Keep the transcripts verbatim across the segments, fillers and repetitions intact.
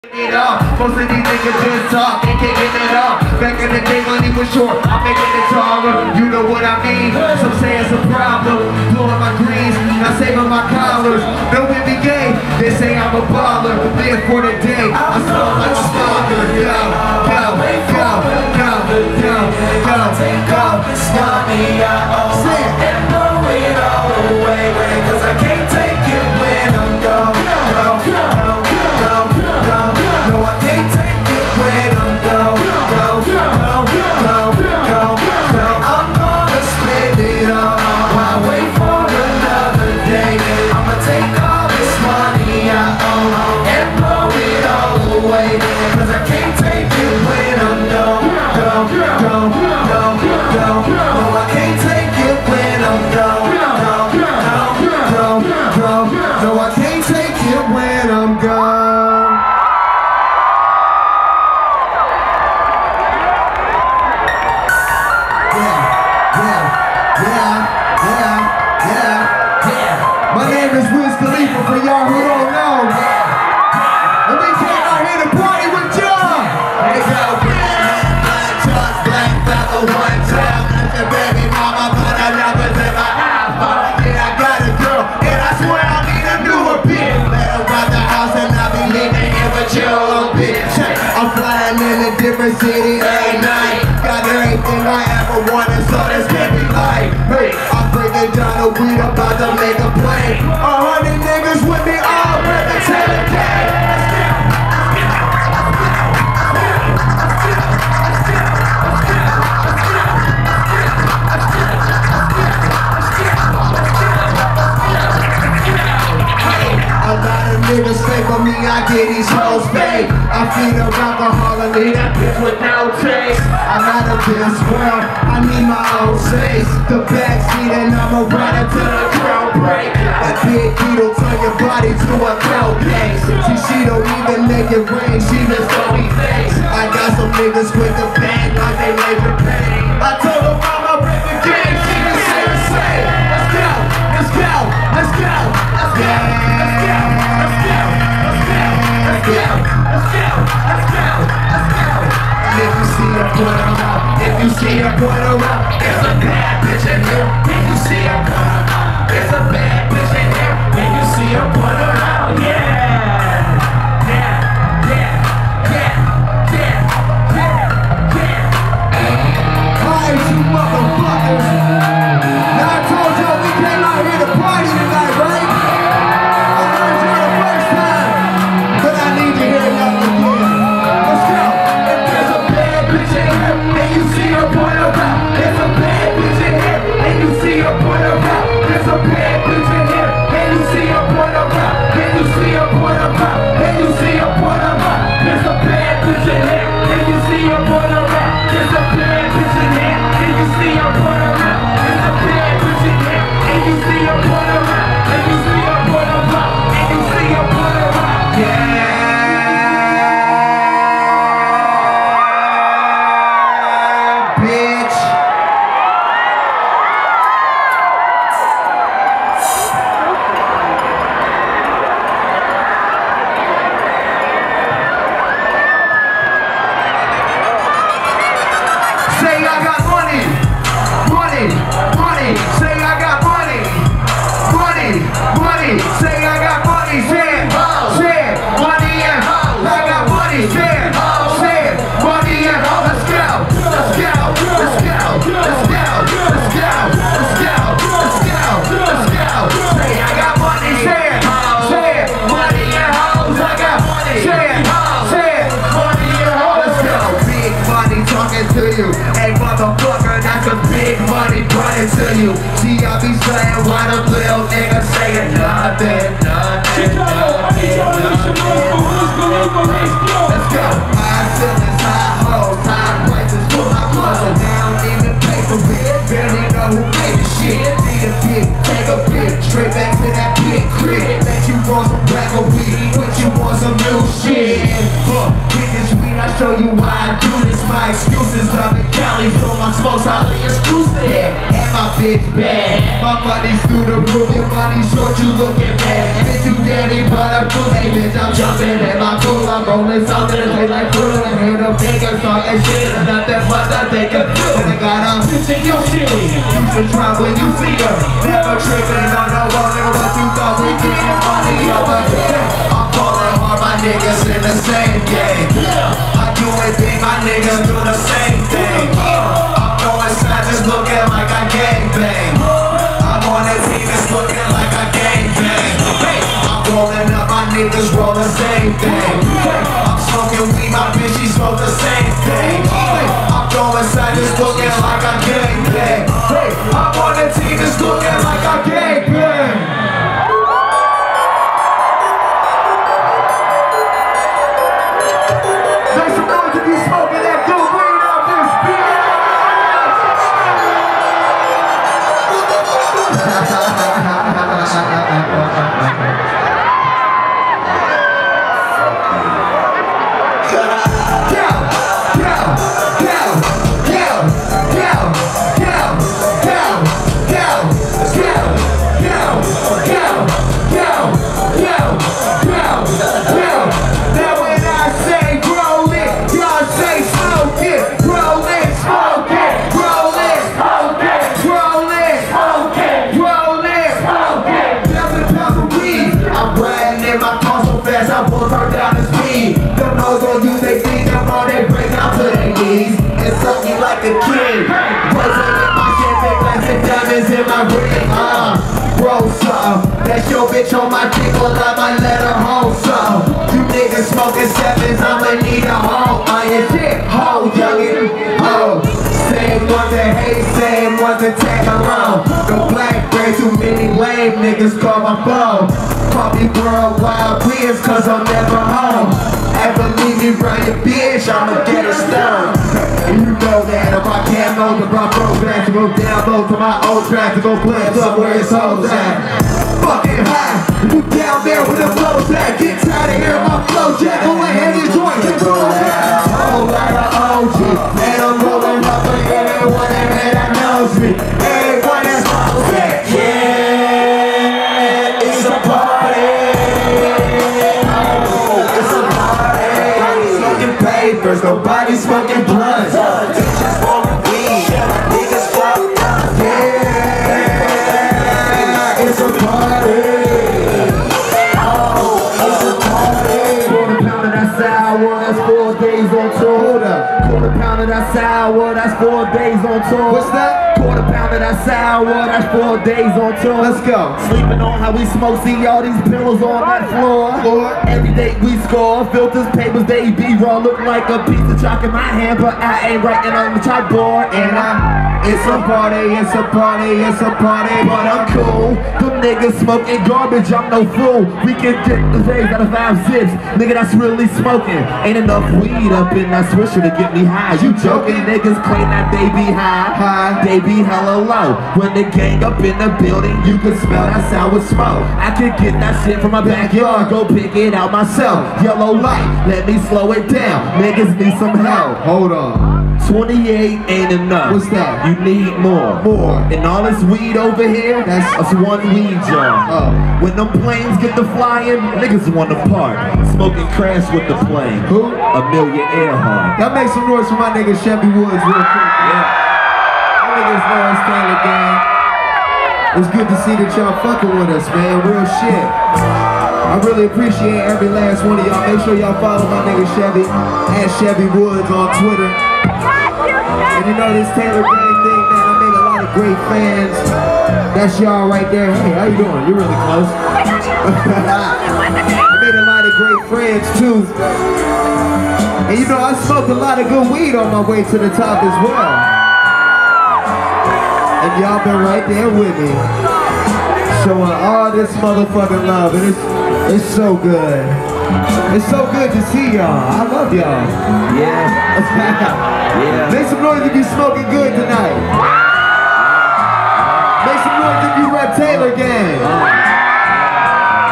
It up. Most of these niggas just talk, ain't kicking it up. Back in the day money was short, I'm making it taller. You know what I mean? Some say it's a problem. Blowing my greens, not saving my collars. No M B A, they say I'm a baller. Live for the day, I smell like a stalker. Go, go, go, go, go, go, take off this money I owe and blow it all away. Cause I can't take it when I'm gone. Go, go, go, go. No, I can't take it when I'm gone. Go, go, go, go, go. I'm gonna spend it all while I wait for another day. I'ma take all this money I owe and blow it all away. Cause I can't take it when I'm gone. Go, go, go, go, go. No, I can't take it when I'm gone. Go, go, go, go. No, I can't take it when I'm gone. Yeah, yeah, yeah, yeah, yeah, yeah. My name is Wiz Khalifa for y'all who don't know. And we came out here to party with y'all. Hey, go, black trucks, black fellow, one time. Listen, baby mama, but I love it in my iPhone. Yeah, I got a girl, and I swear I need a newer bitch. Let her run the house, and I'll be leaving here with you, bitch. I'm flying in a different city every night. Got everything I ever wanted, so this can't be like. Hey, I'm bringing down the weed, about to make a play. A hundred niggas with me, all ready to the game. A lot of niggas say for me, I get these hoes paid. I feed them alcohol and leave that bitch with no taste. I'm out of this world, I need my own space. The backseat and I'ma ride until the ground break. That big needle turn your body to a cold case. See, she don't even make it rain, she just don't be face. I got some niggas with the bang like they major pain. I told her mama break the game, she just say the same. Let's go, let's go, let's go, let's go, let's go. If you see her, point her out. If you see her, point her out. There's a bad bitch in here. If you see her, point her out. There's a bad bitch in here. If you see her, point her out. Yeah, yeah, yeah, yeah, yeah, yeah, yeah. Alright, you motherfuckers. Now I told y'all we came out here to party tonight, right? I heard you the first time, but I need to hear y'all again. Let's go. There's a bad bitch in here, and you see her point her out. There's a bad bitch in here, and you see her point her out. There's a bad bitch in here, and you see her point her out. And you see her point her out. And you see her point her out. There's a bad bitch in here, and you see her point her out. There's a bad bitch in here, and you see her point her out. There's a bad bitch in here, and you see her point her out. And you see her point her out. And you see her point her out. Yeah. Bitch. Say I got money, money, money. Say I got money, money, money. Say I got money, say it, say it, money and I got money, say it, say it, money and let's go, let's go, let's go, let's go, let's go, let's go, let's go, let's go. Say I got money, say it, say it, money and hoes. I got money, say it, say it, money and hoes. Let's go, big money talking to you. Hey motherfucker, that's a big money brought it to you. See I be saying why the little nigga saying nothing, nothing, nothing, nothing. Let's go. High ceilings, high hoes, high prices for my muscle. Now I don't even pay for it, barely know who paid the shit. Need a bit, take a bit, straight back to that big crib. Bet you want some black or weed, but you want some new shit. Fuck, get this weed, I show you why I do this. My excuses, I've been counting. Molly's from my smokes, I lay exclusive. And my bitch bad. My money's through the roof, your money short, you looking bad. Bitch, you daddy, but I'm pussy, bitch, I'm jumping in my pool. I'm rolling something that play like food. And hear them niggas talking shit, and nothing but the thinking. And I got a bitch in your shit. You should try when you see her. Never tripping on no one, nigga, what you thought we getting money over here. I'm calling all my niggas in the same game. I do it big, my niggas do the same thing. I'm going savage, looking like I gangbang. I'm on a team that's looking like I gangbang. I'm rolling up, my niggas roll the same thing. I'm smoking weed, my bitch, she smoke the same thing. I'm going savage, looking like I gangbang. I'm on a team that's looking like I gangbang. Like a king, wasn't in my champagne glass and diamonds in my ring. Uh, bro, so that's your bitch on my dick, well I might let her home. So you niggas smoking sevens, I'ma need a home. I ain't shit, ho, youngin', ho. Same ones that hate, same ones that tag along. The black brain, too many lame niggas call my phone. Call me worldwide prince, cause I'm never home. Ever leave me round your bitch, I'ma get a stone. And you know that if I can't know the rock road back to go down low to my old track to go play up where it's hoes at. Fucking high, you down there with the flows at. Get tired of hearing my flow jack. Go ahead and join me, bro. Oh, like an O G. And I'm rolling up for everyone that knows me. Everyone that's sick. Yeah, it's a party. Oh, it's a party. Smoking papers, nobody smoking blunts. Bitches smoking weed, niggas fucked up. Yeah, it's a party. Oh, it's a party. Quarter pound of that sour, that's four days on tour. Quarter pound of that sour, that's four days on tour. What's that? Quarter pound of that sour, that's four days on tour. Let's go. Sleeping on how we smoke, see all these pillows on that floor. Floor. Every day we score, filters, papers, they be raw. Look like a piece of chalk in my hand, but I ain't writing on the chalkboard. And I'm, it's a party, it's a party, it's a party, but I'm cool. Them niggas smoking garbage, I'm no fool. We can get the days out of five zips. Nigga, that's really smoking. Ain't enough weed up in that swisher to get me high. You joking? Niggas claim that they be high. High. They be hella low. When the gang up in the building, you can smell that sour smoke. I could get that shit from my backyard, go pick it out myself. Yellow light, let me slow it down. Niggas need some help. Hold on. twenty-eight ain't enough. What's that? You need more. More. And all this weed over here, That's- that's one weed jar. Oh. When them planes get to flying, niggas wanna part. Smoking crash with the plane. Who? Amelia Earhart. Y'all make some noise for my nigga Chevy Woods real quick. Yeah. My niggas know it's Taylor Gang. It's good to see that y'all fucking with us, man. Real shit. I really appreciate every last one of y'all. Make sure y'all follow my nigga Chevy at Chevy Woods on Twitter. And you know this Taylor Gang thing, man, I made a lot of great fans. That's y'all right there. Hey, how you doing? You're really close. I made a lot of great friends too. And you know, I smoked a lot of good weed on my way to the top as well. And y'all been right there with me, showing all this motherfucking love, and it's it's so good. It's so good to see y'all. I love y'all. Yeah. Yeah. Make some noise if you smoking good tonight. Make some noise if you rep Taylor Gang.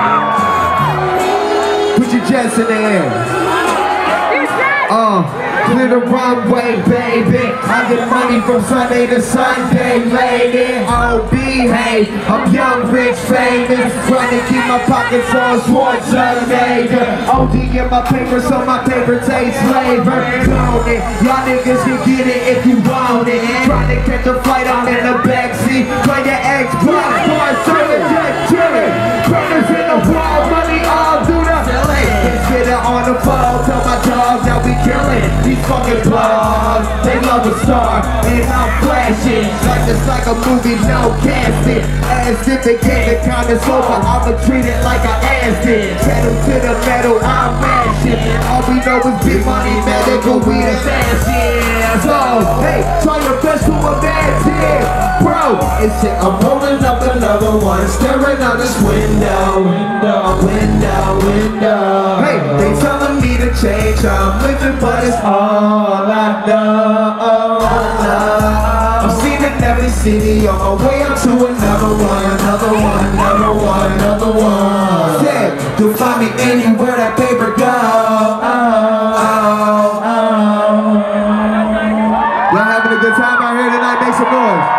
Put your jets in the air. Uh, to the runway, baby. I get money from Sunday to Sunday, lady. O B, hey, I'm young, rich, famous. Trying to keep my pockets on Schwarzenegger. O D in my paper, so my paper tastes flavor. Clone it, y'all niggas can get it if you want it. Trying to catch a flight, I'm in the backseat. Play your Xbox, boy, serving, just chillin'. Crumbers in the wall, money all do the filling. Get it on the phone, tell my dogs that we killin'. These fucking blogs, they love a star, and I'm flashing. Like it's like a movie, no casting. As if the game is kinda over, I'ma treat it like I asked it. Pedal to the metal, I'm mashing. All we know is big money, medical, we the fashion. So, hey, try your best to imagine. Bro, it's it, I'm rolling up another one, staring out this window, window, window, window. Hey, they telling me to change, I'm living, but it's all I know. I'm seen in every city, on my way up to another one, another one, another one, another one. Yeah, you'll find me anywhere that paper go. Oh, oh, oh. Y'all having a good time out here tonight? Make some noise.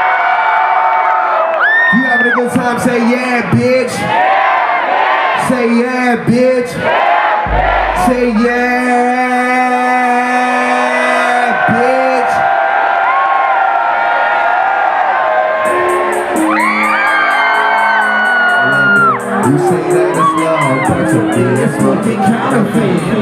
You having a good time? Say yeah, bitch. Say yeah, bitch. Say yeah, bitch. You say that it's love, but it's a bitch fucking counterfeit.